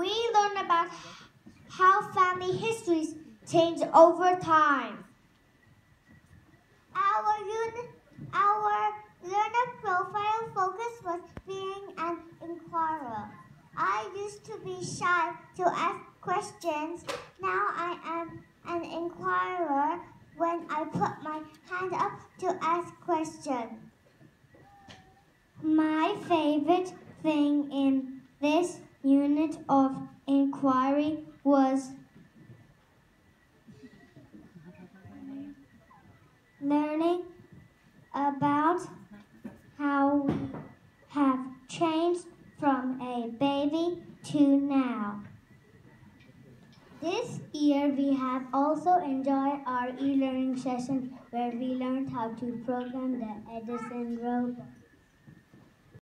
we learn about how family histories change over time. Our learner profile focus was being an inquirer. I used to be shy to ask questions. Now I am an inquirer when I put my hand up to ask questions. My favorite thing in this unit of inquiry was learning about how we have changed from a baby to now. This year we have also enjoyed our e-learning session where we learned how to program the Edison robot.